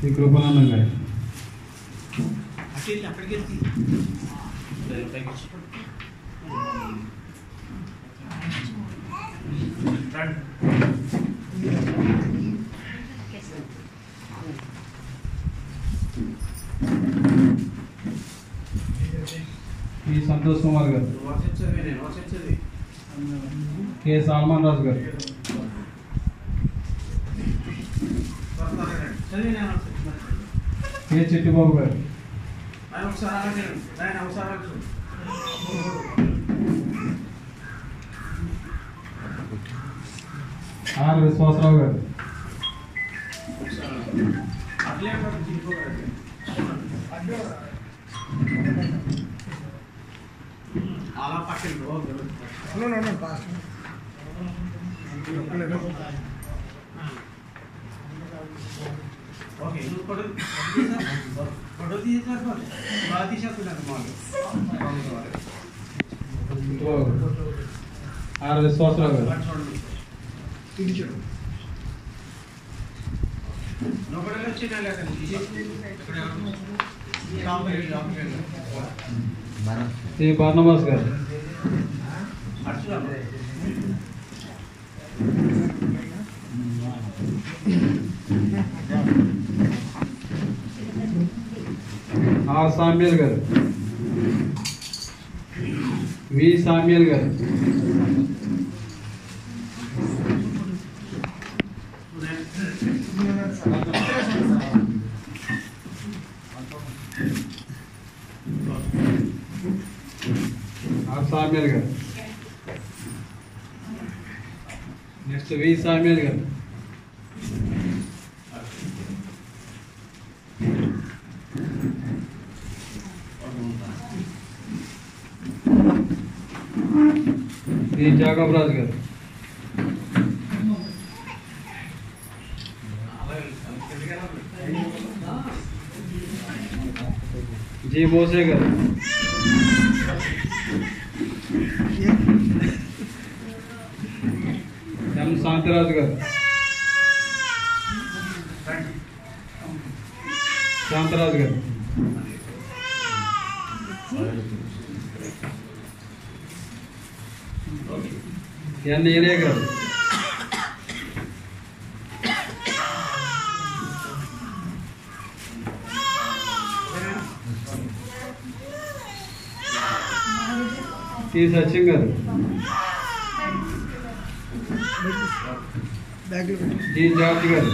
శ్రీ కృపానందం గారు. ఈ సంతోష్ కుమార్ గారు. కె సల్మాన్ రాజు గారు. కె చిట్టిబాబు గారు. ఆర్ విశ్వాసరావు గారు. ఆర్ విశ్వాసరావు గారు. శ్రీ బార్నబాస్ గారు. ఆర్ సామ్యుల్ గారు. వి సామ్యుల్ గారు. ఆర్ సామ్యుల్ గారు. నెక్స్ట్ వి సామ్యుల్ గారు. వి జాగబ్ రాజు గారు. జి మోసే గారు. ఎం శాంతిరాజు గారు. శాంతరాజు గారు. ఎన్ ఏరియా గారు. టి సచిన్ గారు. డి జార్జ్ గారు.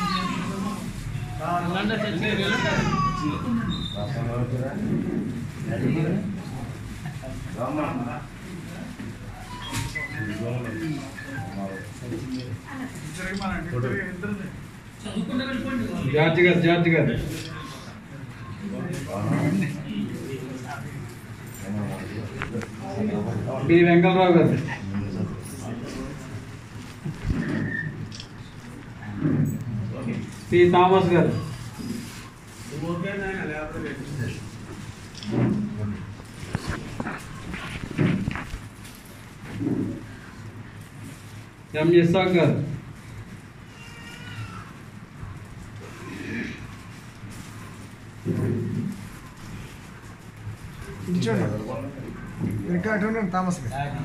జార్జ్ గారు. బి వెంకటరావు గారు. పి థామస్ గారు. ఎం ఇస్సాక్ గారు. థామస్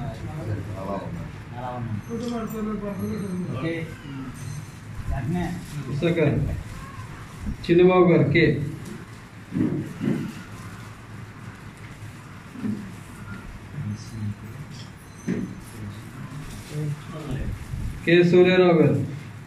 ఇస్సాక్ గారు. చిన్నబాబు గారు. కె సూర్యారావు గారు.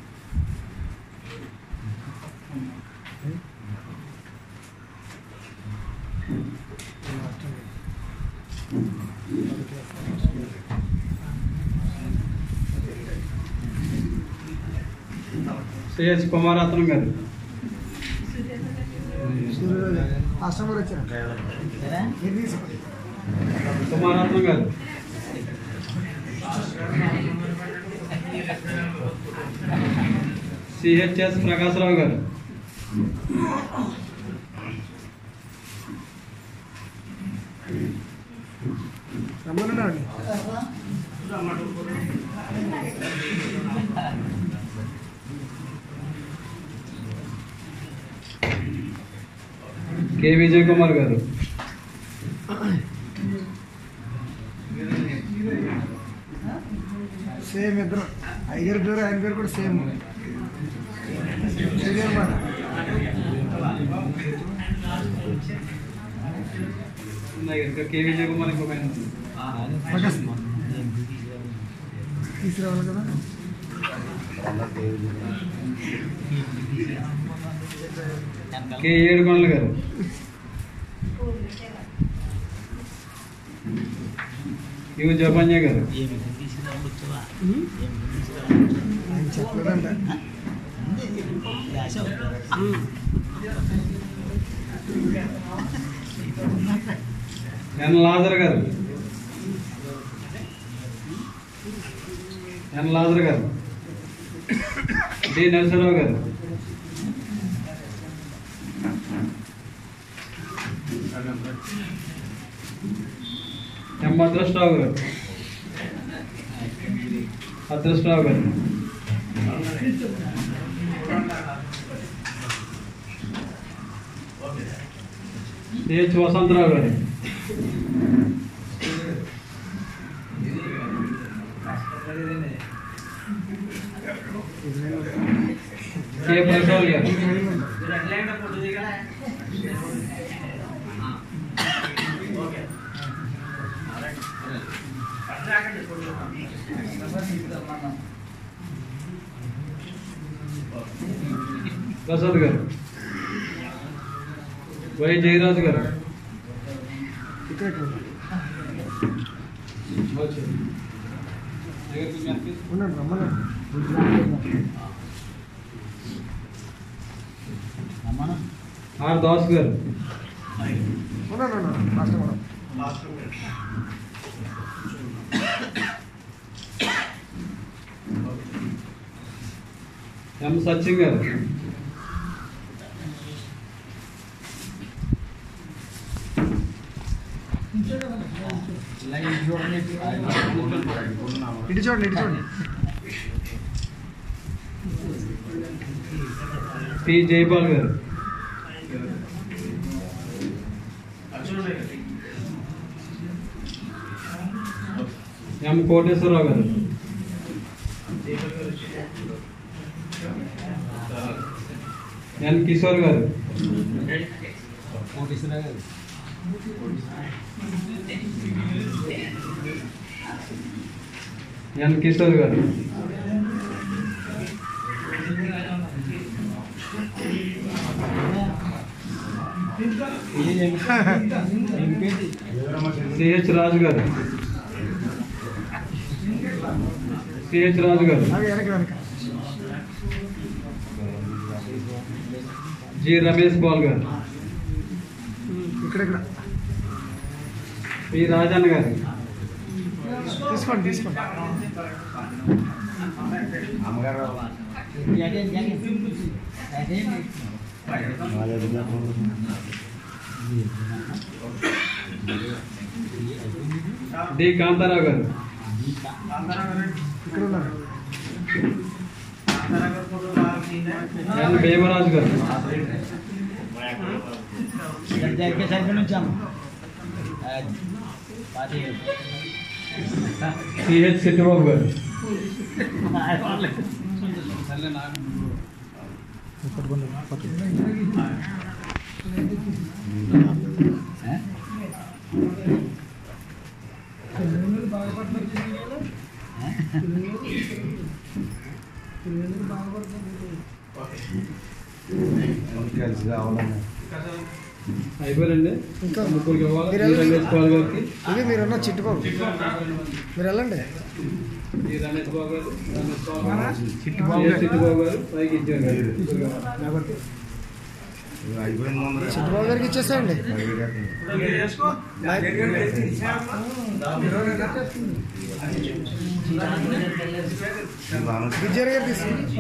సిహెచ్ కుమారత్నం గారు. కుమారత్నం గారు. సిహెచ్ఎస్ ప్రకాశరావు గారు. కె విజయ్ కుమార్ గారు, సేమ్ ఇద్దరు అయ్యగారి పేరు ఆయన పేరు కూడా సేమ్ అన్నమాట. కె విజయ్ కుమార్ ఇంకొక ఆయన తీసుకురావాలి కదా. కె ఏడుకొండల గారు, యు జపన్య గారు, ఆయన చెప్పలేదంట. ఎన్ లాజర్ గారు, ఎన్ లాజర్ గారు, డి నరసరావు గారు, ఎం అదృష్టరావు గారు, అదృష్టరావు గారు, సిహెచ్ వసంతరావు గారు, కె ప్రసాద్ గారు, ప్రసాద్ గారు, వై జయరాజు గారు, ఆర్ దాస్ గారు, ఎం సచిన్ గారు, ఇటు చూడండి ఇటు చూడండి. పి జైపాల్ గారు, ఎం కోటేశ్వరరావు గారు, ఎన్ కిషోర్ గారు, ఎన్ కిషోర్ గారు, సిహెచ్ రాజు గారు, సిహెచ్ రాజు గారు, జి రమేష్ పాల్ గారు, ఇక్కడ పి రాజన్న గారు, తీసుకోండి తీసుకోండి. డి కాంతారావు గారు, ఇక్కడ ఉన్నారు. ఎన్ భీమరాజు గారు, సిహెచ్ సిట్టిబాబు గారు, అయిపోయారండి. ఇంకా ముగ్గురికి ఇవ్వాలి. మీరు వెళ్ళండి. రమేష్ పాల్ గారికి, ఇది మీరున్న చిట్టుబాబు మీరు వెళ్ళండి. ఈ రమేష్ బాబు గారు, రమేష్ పాల్ గారు, చిట్టిబాబు గారు, పైకి ఇచ్చారు గారు. చిట్టుబాబు గారికి ఇచ్చేసేయండి. విజయ్ గారు తీసుకోండి.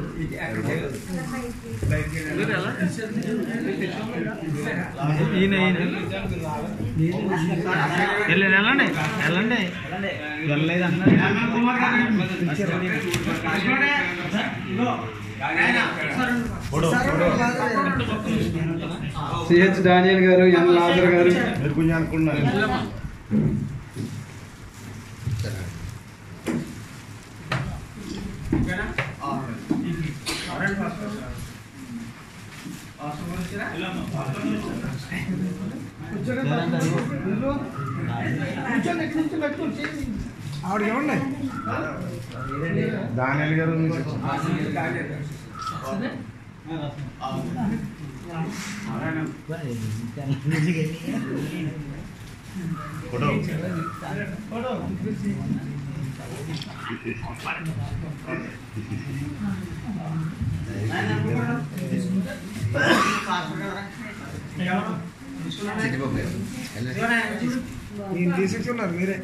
వెళ్ళండి వెళ్ళండి వెళ్ళలేదు అన్నారు. సిహెచ్ డానియల్ గారు, ఎన్ లాజర్ గారు. ఆవిడ ఏమండి దానియల్ గారు నేను తీసుకున్నారు మీరే.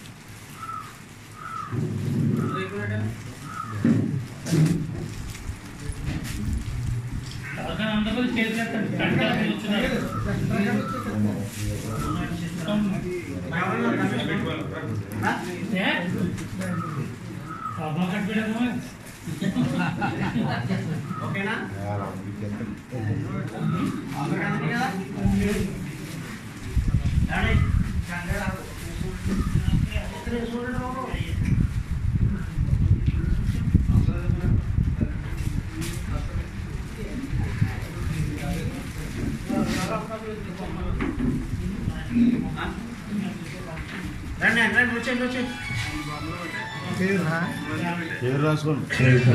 పేరు రాసుకోండి.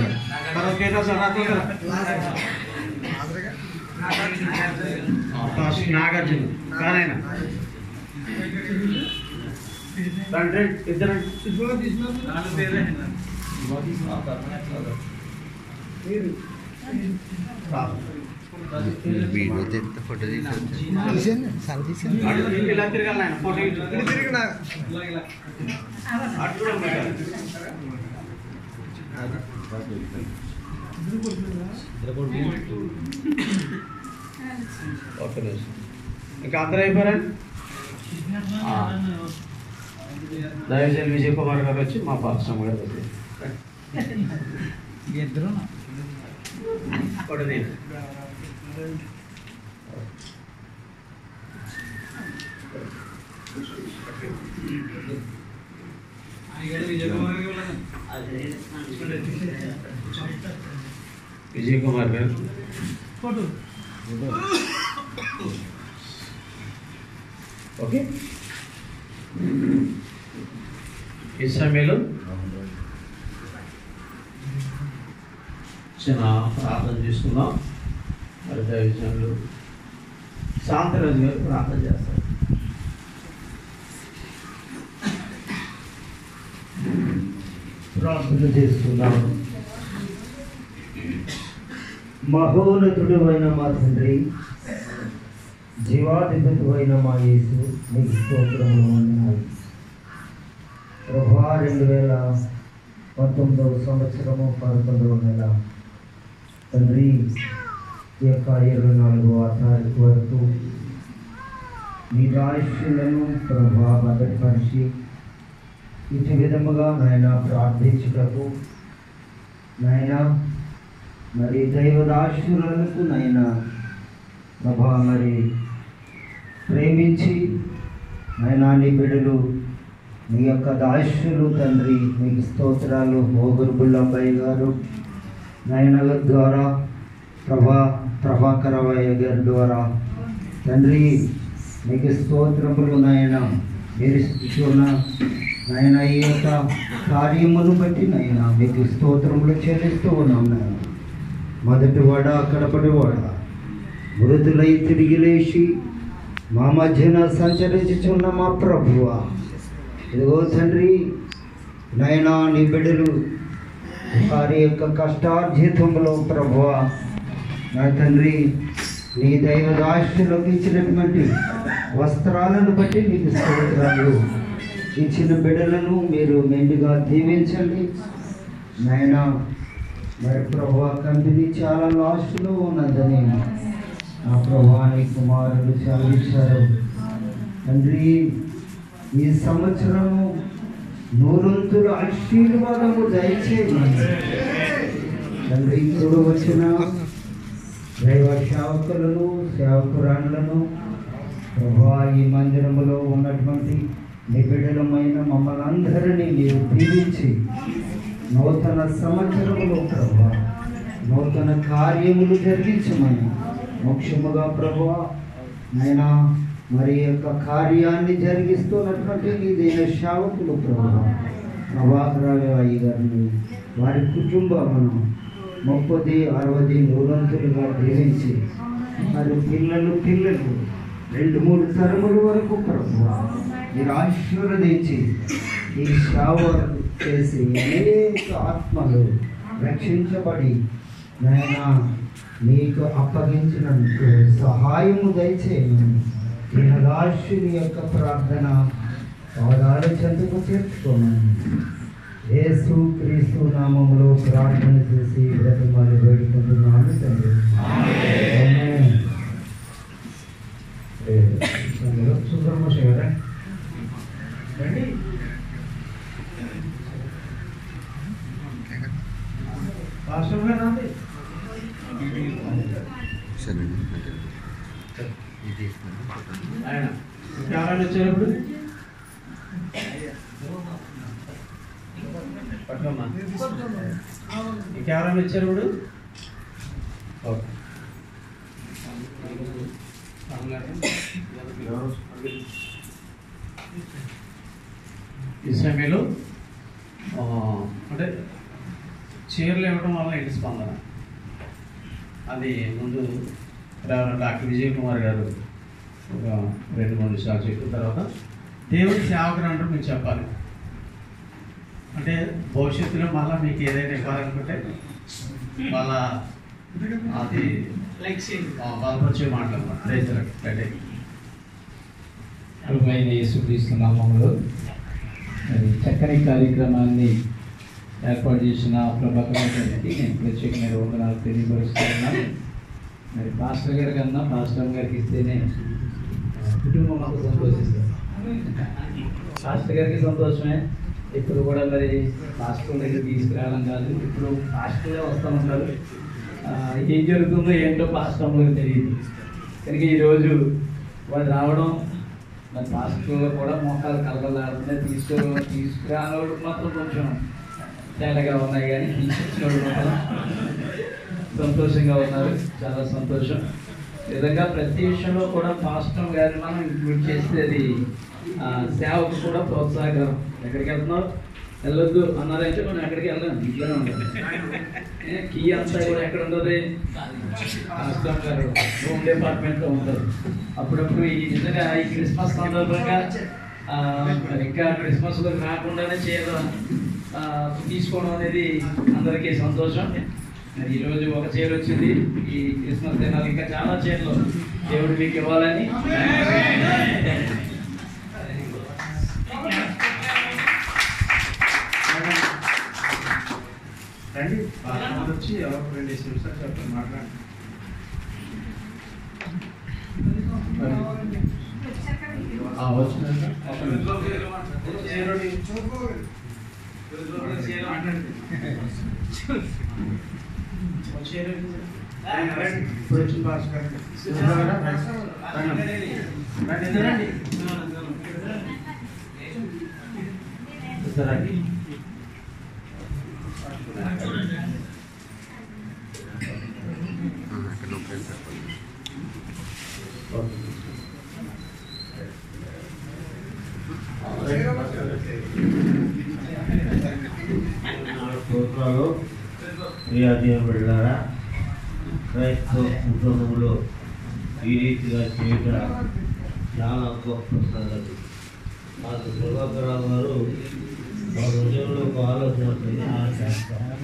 నాగార్జున కానైనా ఇద్దరు ఫోటో తీసేయండి సార్, తీసేయండి. ఇలా తిరగాలి ఆయన ఫోటో ఇటు తిరిగి నా ఇంకా అందరూ అయిపోయారా? దయచేసి విజయ్ కుమార్ గారు వచ్చి మా పాఠశాల గారు వచ్చి విజయ్ కుమార్ గారు ఓకే. ఈ సమయంలో చిన్న ప్రార్థన చేసుకుందాం. మరి దైవజనులు శాంతరాజు గారు ప్రార్థన చేస్తారు. ప్రార్థన చేస్తున్నాం. మహోన్నతుడు అయిన మా తండ్రి, జీవాధిపతి అయిన మా యేసు, మీకు స్తోత్రములు వందనాలు. ప్రభా 2019వ సంవత్సరము 11వ నెల తండ్రి, ఈ యొక్క 24వ తారీఖు వరకు మీ ఆయుష్యులను ప్రభా భద్రపరిచి ఇటు విధముగా నాయన ప్రార్థించుటకు నాయన మరి దైవదాశులకు నాయన ప్రభా మరి ప్రేమించి నాయన నీ బిడ్డలు మీ యొక్క దాశులు తండ్రి, మీకు స్తోత్రాలు. ఓగురు బుల్లబ్బాయి గారు నాయన ద్వారా ప్రభాకరవయ్య గారి ద్వారా తండ్రి మీకు స్తోత్రములు నాయన. మీరు ఇస్తున్న నాయన ఈ యొక్క కార్యమును బట్టి నాయన మీకు స్తోత్రములు చెల్లిస్తూ ఉన్నాం నాయన. మొదటి వాడ కడపటి వాడ మృతులై తిరిగి లేచి మా మధ్యన సంచరించుచున్న మా ప్రభువా, ఇదిగో తండ్రి నాయన నీ బిడ్డలు వారి యొక్క కష్టార్జితంలో ప్రభువా నా తండ్రి నీ దైవదాశులకు ఇచ్చినటువంటి వస్త్రాలను బట్టి నీకు స్తోత్రాలు. ఇచ్చిన బిడ్డలను మీరు మెండుగా దీవించండి నాయన. మరి ప్రభువా కంపెనీ చాలా లాస్ట్లో ఉన్నదని నా ప్రభువా నీ కుమారుడు చదివించారు తండ్రి. ఈ సంవత్సరము 100 ఆశీర్వాదము దయచేయమని తండ్రి ఇప్పుడు వచ్చిన దైవ సేవకులను సేవకురాణులను ప్రభువా ఈ మందిరములో ఉన్నటువంటి నిబిడలమైన మమ్మల్ని అందరినీ మీరు దీవించి నూతన సంవత్సరములో ప్రభువా నూతన కార్యములు జరిగించమని ముఖ్యముగా ప్రభువా నైనా మరి యొక్క కార్యాన్ని జరిగిస్తున్నటువంటి నీ దైవ సేవకులు ప్రభువా ప్రభాకరావు అయ్య గారిని వారి కుటుంబమును 30, 60, 100 దీవించి మరి పిల్లలు 2-3 తరముల వరకు ప్రభువా మీరు ఆశీర్వదించి ఈ సేవ చేసి అనేక ఆత్మలు రక్షించబడి నాయన మీకు అప్పగించినందుకు సహాయము దయచేయమని దీనదాసుని యొక్క ప్రార్థన పాదాల చెంతకు చేర్చుకోమని యేసు క్రీస్తు నామములో ప్రార్థన చేసి బ్రతిమాలి వేడుకుంటున్నాను తండ్రి. ఆమేన్. సుబ్రహ్మణ్య గారా రండి. పాస్టర్ గారు రండి. ఆయన ఎవరైనా వచ్చేటప్పుడు పట్టుకోమ్మా. ఇంకెవరైనా వచ్చేటప్పుడు ఓకే. ఈ సమయంలో అంటే చీరలు ఇవ్వడం వల్ల ఇంటి స్పందన అది ముందు డాక్టర్ విజయ్ కుమార్ గారు ఒక 2-3 నిమిషాలు చెప్పిన తర్వాత దేవుడి సేవకుడు అంటూ మీరు చెప్పాలి. అంటే భవిష్యత్తులో మళ్ళీ మీకు ఏదైనా ఇవ్వాలనుకుంటే వాళ్ళ అది బలపరిచే మాట్లాడమాట. ప్రభువైన యేసుక్రీస్తు నామములో మరి చక్కని కార్యక్రమాన్ని ఏర్పాటు చేసిన ప్రభాకర్ గారికి నేను ప్రత్యేకమైన వందనాలు తెలియపరుస్తున్నాను. మరి పాస్టర్ గారి కన్నా పాస్టర్ గారికి ఇస్తేనే కుటుంబం మాకు సంతోషిస్తారు. పాస్టర్ గారికి సంతోషమే. ఇప్పుడు కూడా మరి పాస్టర్ దగ్గర తీసుకురావడం కాదు, ఇప్పుడు పాస్టర్లే వస్తూ ఉంటారు. ఏం జరుగుతుందో ఏంటో పాస్టర్లకు తెలియదు. కనుక ఈరోజు వాళ్ళు రావడం మరి పాస్టర్లో కూడా మోకాలు కలగలాడుతున్నాయి. తీసుకురానోడు మాత్రం కొంచెం తేడాగా ఉన్నాయి, కానీ తీసుకొచ్చినోడు మాత్రం సంతోషంగా ఉన్నారు. చాలా సంతోషం. విధంగా ప్రతి విషయంలో కూడా పాస్టర్ గారిని మనం ఇంక్లూడ్ చేస్తే అది సేవకు కూడా ప్రోత్సాహకరం. ఎక్కడికి వెళ్తున్నావు వెళ్ళొద్దు అన్నారంటే మనం ఎక్కడికి వెళ్ళాం, ఇంట్లోనే ఉండాలి. కీ అంతా కూడా ఎక్కడ ఉంటుంది, పాస్టర్ గారు హోమ్ డిపార్ట్మెంట్లో ఉంటారు. అప్పుడప్పుడు ఈ నిజంగా ఈ క్రిస్మస్ సందర్భంగా ఇంకా క్రిస్మస్లో రాకుండానే చీర తీసుకోవడం అనేది అందరికీ సంతోషం. మరి ఈరోజు ఒక చీర వచ్చింది. ఈ క్రిస్మస్ దినాలు ఇంకా చాలా చీరలు దేవుడు మీకు ఇవ్వాలని రండి. వచ్చి ఎవరు 2 నిమిషాలు చెప్పండి, మాట్లాడండి. ఇప్పుడు వచ్చి పాస్టర్ రండి. స్తోత్రాలు. ప్రియాదేవ బిడ్డలారా, క్రైస్తవ కుటుంబంలో ఈ రీతిగా చేయడం చాలా గొప్ప సంగతి. మాకు ప్రభాకరావు గారు మా హృదయంలో ఒక ఆలోచన వస్తుంది, చేస్తాం.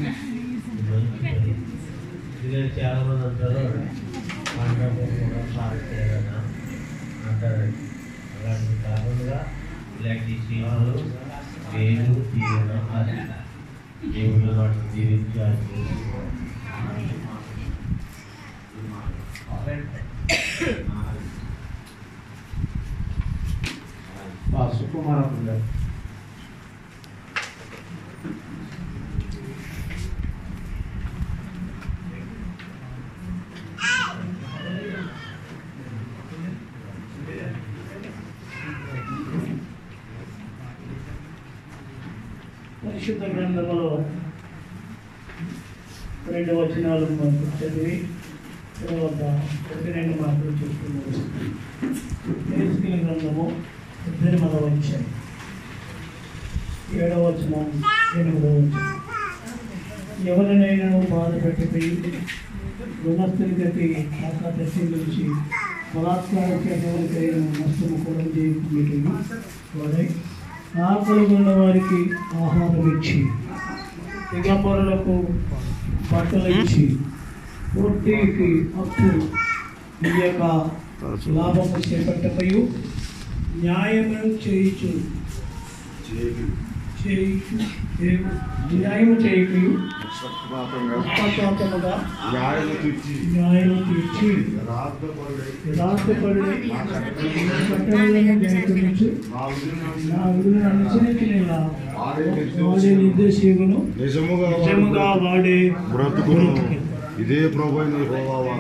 చాలా మంది అంటారు మండపం కూడా పార్క్ చేయాలన్నా అంటారండి. అలాంటి కారణంగా ఇలాంటి సీమాలు నేను తీయడం అది దేవుడు వాటిని జీవించాలి. సుకుమారం గారు పరిశుద్ధ గ్రంథంలో 2 వచనాలు మనకు చదివి తర్వాత 2 మాటలు చెప్తున్నారు. ఎహెజ్కేలు గ్రంథము 18వ అధ్యాయం 7వ వచనం 8వ వచనం. ఎవరినైనా బాధ పెట్టిపోయి రుణస్థుని గతి ఆకాశం నుంచి బలాత్కార చేతలకైన నష్టము కూడా చేయకుండా వాడై ఆకలి ఉన్న వారికి ఆహారం ఇచ్చి దిగంబరులకు బట్టలు ఇచ్చి పూర్తికి అప్పు ఇయ్యక లాభము చేపట్టబోయు న్యాయము చేయుచు న్యాయము చేయకు పక్షపాతముగా న్యాయము తీర్చి యథార్థపడి కట్టడలను జయకరించు నా విధులను అనుసరించిన వాడే నిర్దేశకును నిజముగా వాడే బ్రతుకును. ఇదే ప్రభువైన యెహోవా.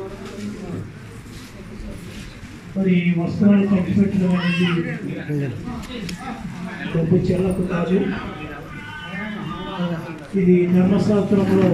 మరి వస్త్రాలు పంచిపెట్టడం అనేది డబ్బు చెల్లకు కాదు. ఇది ధర్మశాస్త్రంలో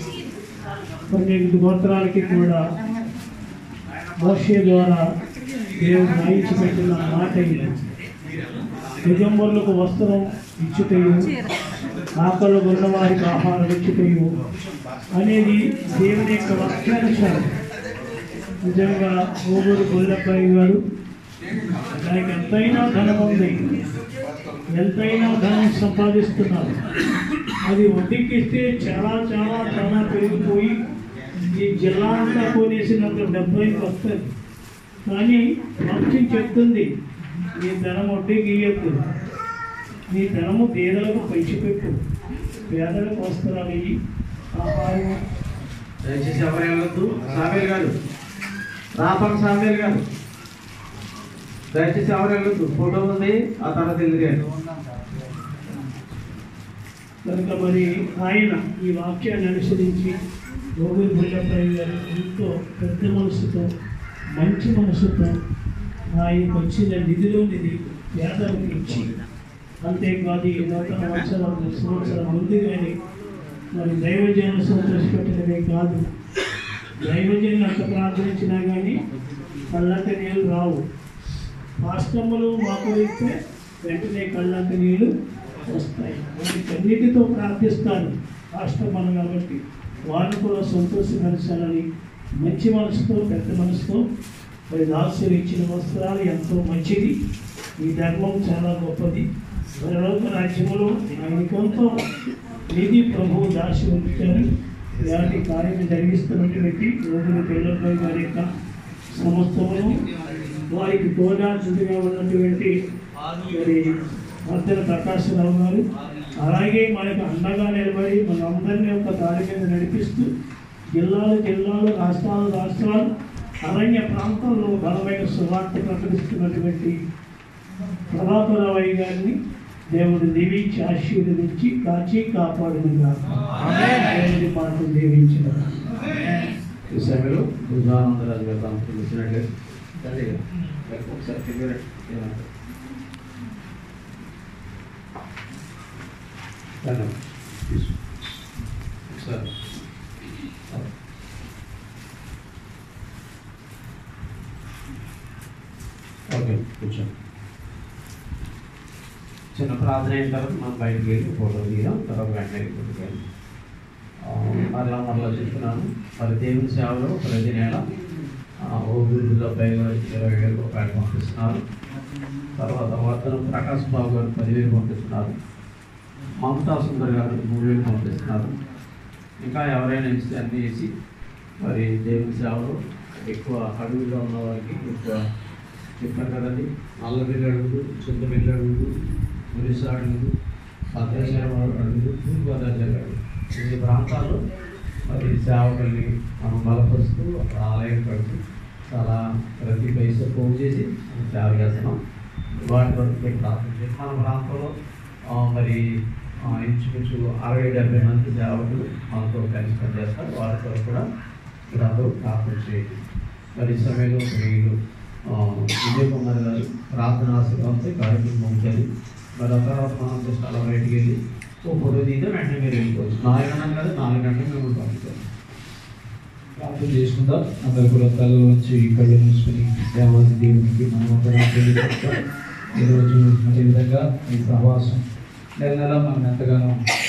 12 గోత్రాలకి కూడా మోషే ద్వారా దేవుడు రాయించి పెట్టిన మాట ఇది. దిగంబరులకు వస్త్రం ఇచ్చుటయు ఆకలి ఉన్న వారికి ఆహారం ఇచ్చుటయు అనేది దేవుని యొక్క వాక్యానుసారం. నిజంగా ఓగూరు గొల్లబ్బాయి గారు దానికి ఎంతైనా ధనం ఉంది, ఎంతైనా ధనం సంపాదిస్తున్నారు. అది వడ్డీకి ఇస్తే చాలా చాలా చాలా పెరిగిపోయి ఈ జిల్లా అంతా కొనేసినంత 70కి వస్తుంది. కానీ వాక్యం చెప్తుంది, నీ ధనం వడ్డీకి ఇయ్యద్దు, నీ ధనము పేదలకు పంచిపెట్టు, పేదలకు వస్త్రాలు ఇయ్యి, ఆహారం. దయచేసి ఎవరు వెళ్ళొద్దు. సామేల్ గారు, రాపన్ సామేల్ గారు, దయచేసి ఎవరు వెళ్ళొద్దు. ఫోటో ఉంది, ఆ తర్వాత వెళ్ళిగారు. కనుక మరి ఆయన ఈ వాక్యాన్ని అనుసరించి గోగురు బుల్లపల్లి గారు ఎంతో పెద్ద మనసుతో మంచి మనసుతో ఆయనకు వచ్చిన నిధిలోనిది పేదలకు ఇచ్చి, అంతేకాదు ఈ నూతన సంవత్సరం ముందు కానీ మరి దైవజనులు సంతోషపెట్టడమే కాదు, దైవజనులు అంత ప్రార్థించినా కానీ కళ్ళంట నీళ్ళు రావు. పాస్టమ్మలు మాకు ఇస్తే వెంటనే కళ్ళంట నీళ్ళు వస్తాయి. అన్నిటితో ప్రార్థిస్తాను పాస్టమ్మలు కాబట్టి వాళ్ళు కూడా సంతోషపరచాలని మంచి మనసుతో పెద్ద మనసుతో మరి దాసులు ఇచ్చిన వస్త్రాలు ఎంతో మంచిది. ఈ ధర్మం చాలా గొప్పది. పరలోక రాజ్యములో ఆయనకంతో నిధి ప్రభువు దాసి ఉంచారు. ఇలాంటి కార్యం జరిగిస్తున్నటువంటి రోజుల పిల్లలపై గారి యొక్క సమస్తమును వారికి తోడాచుడిగా ఉన్నటువంటి మరి మధ్యన ప్రకాశరావు గారు అలాగే మనకు అండగా నిలబడి మనందరినీ యొక్క దారి మీద నడిపిస్తూ జిల్లాలు రాష్ట్రాలు అరణ్య ప్రాంతాల్లో బలమైన సువార్త ప్రకటిస్తున్నటువంటి ప్రభాకరరావు గారిని దేవుడు దీవించి ఆశీర్వదించి కాచి కాపాడునుగా దేవుడి మాటలు దీవించిన ఈ సమయంలో గుజానందరాజు గారు దాంట్లో వచ్చినట్లేదు. ఒకసారి ఫిగర్ ఒకసారి ఓకే కూర్చోండి. చిన్న ప్రార్థన అయిన తర్వాత మనం బయటకు వెళ్ళి ఫోటో తీయడం, తర్వాత వెంటనే కొట్టుకెళ్ళి మరలా చెప్తున్నాను. మరి దేవుని సేవలో ప్రతి నెల ఓగురులో 20,000 రూపాయలు పంపిస్తున్నారు. తర్వాత వర్ధనం ప్రకాశ్ బాబు గారు 10,000 పంపిస్తున్నారు. మమతా సుందర్ గారు 3,000 పంపిస్తున్నారు. ఇంకా ఎవరైనా ఇస్తే అన్నీ వేసి మరి దేవుని సేవలో ఎక్కువ అడవుల్లో ఉన్న వారికి ఎక్కువ చెప్పారు కదండి, నల్ల బిల్లడుగులు, చింత బిల్లడుగులు, ఒరిస్సా అడుగులు, భద్రాచలం అడుగులు, తూర్పుగోదావరి జిల్లా ఈ ప్రాంతాల్లో మరి సేవకుల్ని మనం బలపరుస్తూ అక్కడ ఆలయం కడుతూ చాలా ప్రతి పైసా పోగు చేసి సేవ చేస్తున్నాం. వాటి వరకు ప్రార్థన చేసి మన ప్రాంతంలో మరి ఇంచుమించు 60-70 మంది సేవకులు మనతో కలిసి పనిచేస్తారు. వారి కొరకు కూడా అందరూ ప్రార్థన చేయండి. మరి ఈ సమయంలో వీళ్ళు విజయ్ కుమార్ గారు ప్రార్థన ఆశీర్వాదంతో కార్యక్రమం ఉంచాలి. మరి ఆ తర్వాత మనం జస్ట్ అలా బయటికి వెళ్ళి ఓ పొద్దు తీస్తే వెంటనే మీరు వెళ్ళిపోవచ్చు. 4 గంటలు కదా, 4 గంటలు మీరు పంపుతారు. ప్రార్థన చేసుకుందాం. అందరూ కూడా తలలోంచి కళ్ళు మూసుకుని దేవాది దేవునికి మనం ఈరోజు అదేవిధంగా ఈ ప్రవాసం నెల మనం ఎంతగానో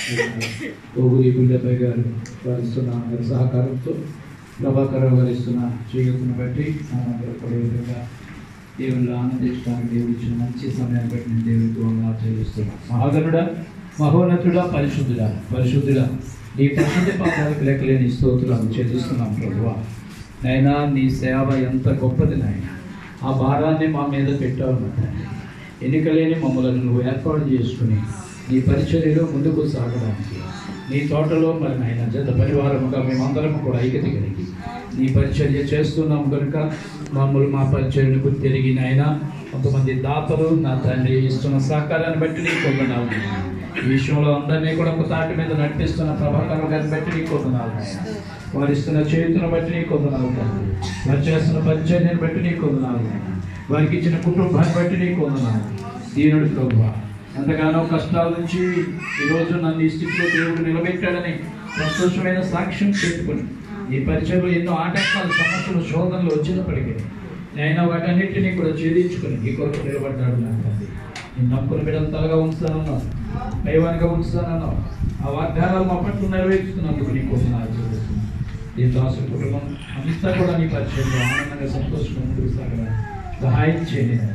ఓగురి గుండెపై గారు వారిస్తున్న సహకారంతో ప్రభాకర్ వారిస్తున్న చేయకుని బట్టి మనందరూ కూడా ఈ విధంగా దేవుళ్ళు ఆనందించడానికి దేవుడు ఇచ్చిన మంచి సమయాన్ని బట్టి నేను దేవుడికి వందనాలు చెల్లిస్తున్నాను. మహాగణుడా, మహోన్నతుడా, పరిశుద్ధుడా నీ పరిశుద్ధ పాదాలకు లెక్కలేని స్తోత్రాలు చెల్లిస్తున్నాం ప్రభువా. నైనా నీ సేవ ఎంత గొప్పది నాయన. ఆ భారాన్ని మా మీద పెట్టావు నాయన. ఎన్నికలేని మమ్మల్ని నువ్వు ఏర్పాటు చేసుకుని నీ పరిచర్యలో ముందుకు సాగడానికి నీ తోటలో మరి నాయన జత పరివారముగా మేమందరం కూడా ఐక్యత కలిగి నీ పరిచర్య చేస్తున్నాం కనుక మమ్మల్ని మా పరిచర్యను గుర్తిరిగి నాయన కొంతమంది దాతలు నా తండ్రి ఇస్తున్న సహకారాన్ని బట్టి నీ కొందనాలు. ఈ విషయంలో అందరినీ కూడా ఒక తాటి మీద నడిపిస్తున్న ప్రభాకర్ గారిని బట్టి నీ కొందనాలు. వారు ఇస్తున్న చేతులను బట్టి నీ కొందనాలు. వారు చేస్తున్న పరిచర్యను బట్టి నీ కొందనాలు. వారికి ఇచ్చిన కుటుంబాన్ని బట్టి నీ కొందనాలు. దీనుడు ప్రభువా, ఎంతగానో కష్టాల నుంచి ఈరోజు నన్ను ఈ స్థితిలో దేవుడు నిలబెట్టాడని సంతోషమైన సాక్ష్యం పెట్టుకుని ఈ పరిచయంలో ఎన్నో ఆటంకాలు, సమస్యలు, శోధనలు వచ్చినప్పటికీ నేను వాటన్నిటినీ కూడా ఛేదించుకుని ఈ కొరకు నిలబడ్డాడు. నా తండ్రి నేను నమ్ముకుని బిడ్డలు ఉంచుతానన్నావు, దైవానిగా ఉంచుతానన్నావు. ఆ వాగ్దానాలు మా పట్ల నెరవేర్చుకున్నందుకు నీ కోసం ఆచరిస్తున్నాను. ఈ దాసు కుటుంబం అంతా కూడా నీ పరిచయంలో ఆనందంగా సంతోషంగా ముందుకు సాగడం సహాయం చేయలేదు.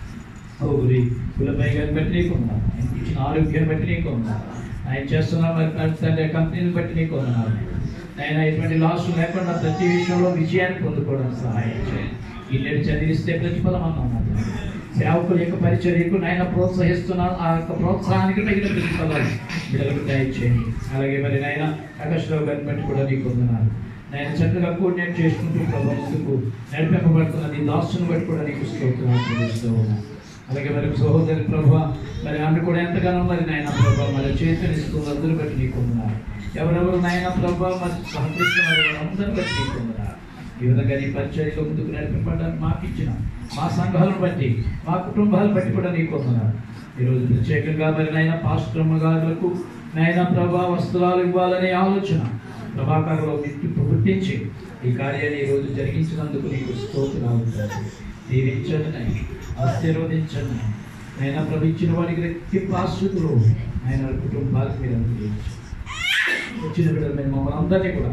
గురి కులపై గారిని బట్టి నీకు ఉన్నాను, ఆయన ఇచ్చిన ఆరోగ్యాన్ని బట్టి నీకు ఉన్నాను, ఆయన చేస్తున్న మరి కంపెనీని బట్టి నీకు ఉన్నాను. ఆయన ఎటువంటి లాస్ లేకుండా ప్రతి విషయంలో విజయాన్ని పొందుకోవడానికి సహాయం చేయండి. ఇల్లు చదివిస్తే ప్రతిఫలం అన్నాను. సేవకుల యొక్క పరిచర్యకు నాయన ప్రోత్సహిస్తున్నాను. ఆ యొక్క ప్రోత్సాహానికి తగిన ప్రతిఫలాలు బిడ్డలకు దయచేయండి. అలాగే మరి నాయన ఆకాశరావు గారిని బట్టి కూడా నీకు ఉన్నాను. నేను చక్కగా కోఆర్డినేట్ చేసుకుంటూ ప్రభావ ముందుకు నడిపింపబడుతున్న నీ దాసుని బట్టి కూడా నీకు స్తోత్రాలు చెల్లిస్తూ ఉన్నాను. అలాగే మరి సహోదరి ప్రభావ మరి ఆమె కూడా ఎంతగానో మరి నాయన ప్రభావ మరి చేతునిస్తూ అందరూ బట్టి నీకు ఉన్నారు. ఎవరెవరు నాయన ప్రభావ మరి సహకరిస్తున్నారు అందరూ బట్టి నీకు ఉన్నారు. ఈ విధంగా నీ పరిచర్యలో ముందుకు నడిపింపడానికి మాకు ఇచ్చిన మా సంఘాలను బట్టి మా కుటుంబాలను బట్టి కూడా నీకు ఉన్నారు. ఈరోజు ప్రత్యేకంగా మరి నాయన పాస్టర్మ గారులకు నాయన ప్రభావ వస్త్రాలు ఇవ్వాలనే ఆలోచన ప్రభాకర్లో పుట్టించి ఈ కార్యాన్ని ఈరోజు జరిగించినందుకు నీకు స్తోత్రాలు. దీవించండి నాయన, ఆశీర్వదించండి నాయన. ప్రభు వారికి రెట్టింపు ఆశీస్సులు ఆయన కుటుంబాలకు మీరు అనుగ్రహించండి. వచ్చిన బిడ్డలు మేము మమ్మల్ని అందరినీ కూడా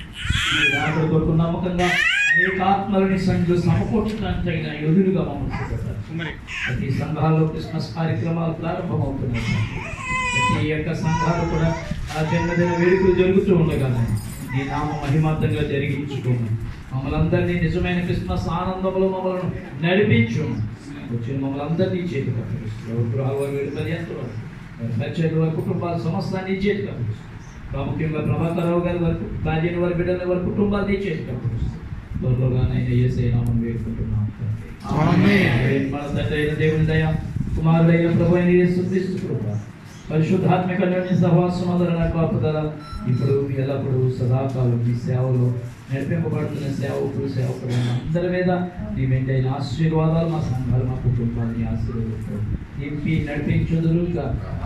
అక్కడ కొరకు నమ్మకంగా అనేక ఆత్మలని సంఖ్యలు సమకూర్చడానికి తగిన యోధులుగా మమ్మల్ని చూపెట్టారు. ప్రతి సంఘాల్లో క్రిస్మస్ కార్యక్రమాలు ప్రారంభమవుతున్నాయి. ప్రతి యొక్క సంఘాలు కూడా ఆ జన్మదిన వేడుకలు జరుగుతూ ఉండగానే నీ నామ మహిమార్థంగా జరిగించుకోమని మమ్మల్ని అందరినీ నిజమైన క్రిస్మస్ ఆనందంలో మమ్మల్ని నడిపించు. వచ్చిన మమ్మల్ని అందరినీ చేతికి అప్పగిస్తూ వారి పర్యంతరం పరిచయం వారి కుటుంబాల సమస్తాన్ని చేతికి అప్పగిస్తూ ప్రాముఖ్యంగా ప్రభాకరరావు గారి వరకు రాజీని వారి బిడ్డల వారి కుటుంబాన్ని చేతికి అప్పగిస్తూ త్వరలోగానైనా యేసయ్య నామమున వేడుకుంటున్నాం. మన తండ్రి అయిన దేవుని దయ, కుమారుడైన ప్రభు అయిన యేసుక్రీస్తు కృప, పరిశుద్ధాత్మిక సహవాసం ఆదరణ కాపుదల ఇప్పుడు ఎల్లప్పుడూ సదాకాలం మీ సేవలో నడిపింపబడుతున్న సేవకుడు అందరి మీద నీ వెంటైన ఆశీర్వాదాలు మా సంఘాలు మా కుటుంబాన్ని ఆశీర్వదిస్తాం నింపి నడిపించుదురుగా.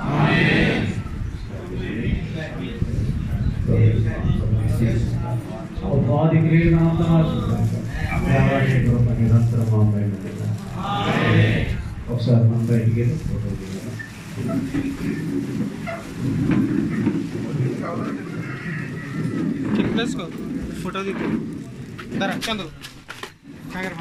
ఒకసారి మనం బయటికి వెళ్ళి ఫోటో దిగు చందు కాంగ్రెస్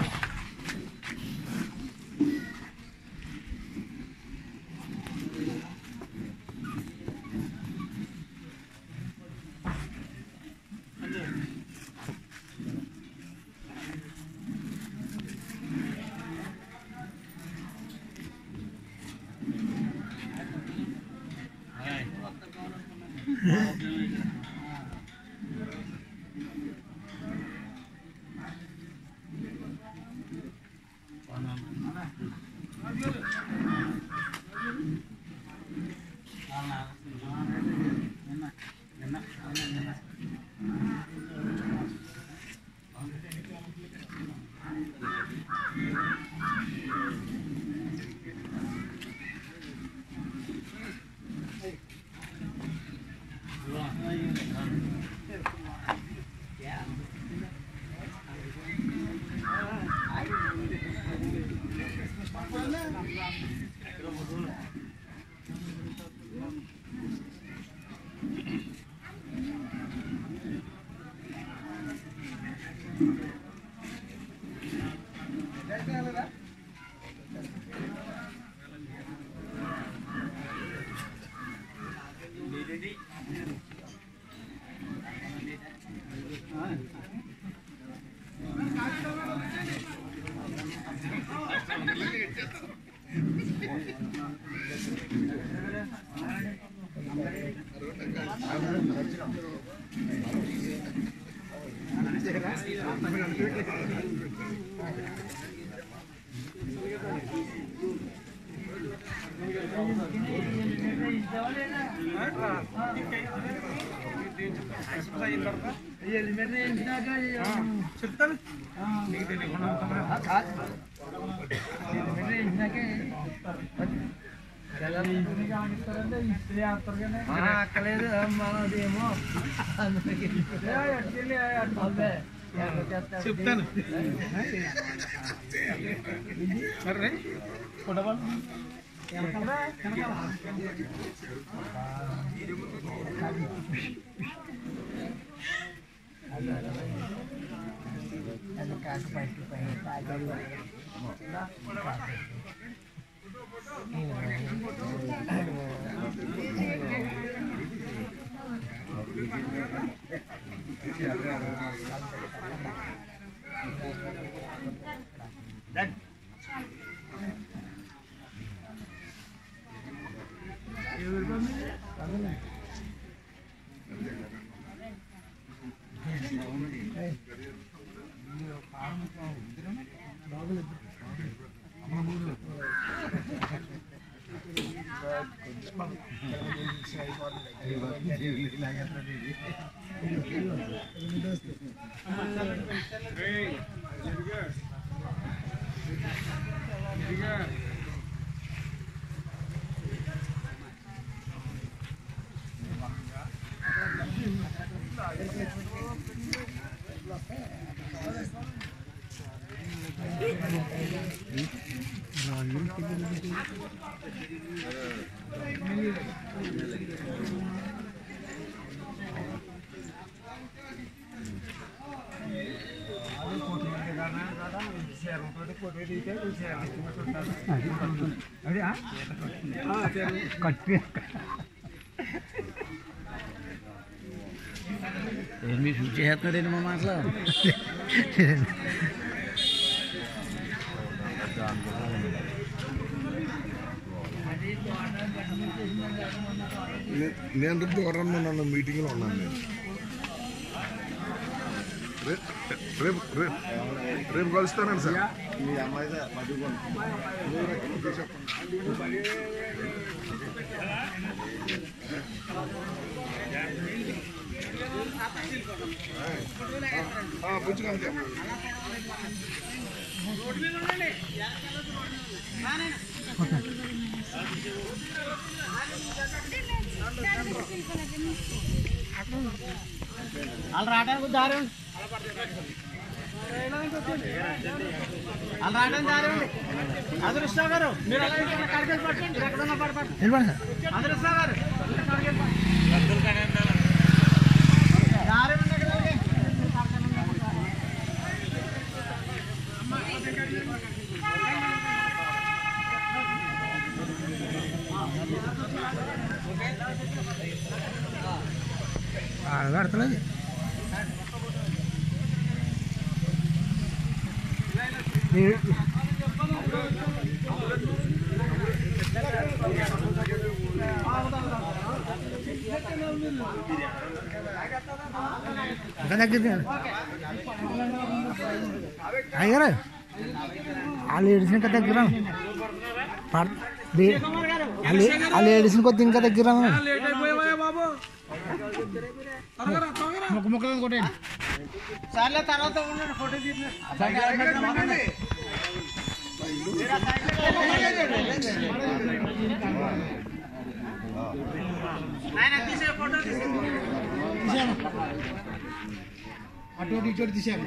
చెప్తాను అక్కలేదు మనదేమో చెప్తాను సరే ఫోటో మీరు షూట్ చేస్తున్నారండి మా మాటలో నేను దూరం నన్ను మీటింగ్లో ఉన్నాను నేను రేపు కలుస్తానండి సార్ మీ అమ్మాయి పుచ్చుకంతే వాళ్ళు రావడానికి దారి వాళ్ళు రావడానికి దారి ఉంది అదృష్టం గారు మీరు కడికి పట్టండి ఎక్కడన్నా పడపండి అదృష్టం గారు దారి ఉంది ఆడబడతలేదు అయ్యారు వాళ్ళు ఏడిసిన ఇంకా దగ్గర వాళ్ళు ఏడిసిన కొద్ది ఇంకా దగ్గర ముక్క ముక్కలు కొట్టండి సర్లే తర్వాత ఫోటో తీసే ఫోటో అటు ఇటు తీసాను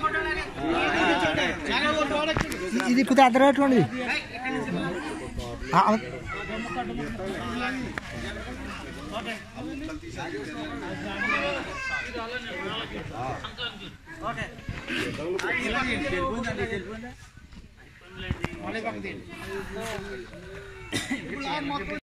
ఇది ఇప్పుడు అర్థం ఓకే